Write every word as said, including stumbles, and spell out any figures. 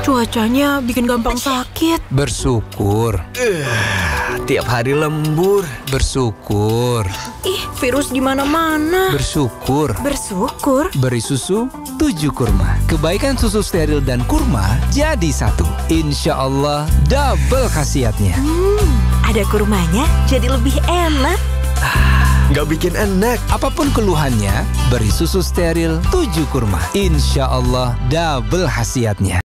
Cuacanya bikin gampang sakit. Bersyukur. Uh, tiap hari lembur. Bersyukur. Ih, virus di mana-mana. Bersyukur. Bersyukur. Beri susu tujuh kurma. Kebaikan susu steril dan kurma jadi satu. Insya Allah double khasiatnya. Hmm, ada kurmanya jadi lebih enak. Nggak bikin enak. Apapun keluhannya, beri susu steril tujuh kurma. Insya Allah double khasiatnya.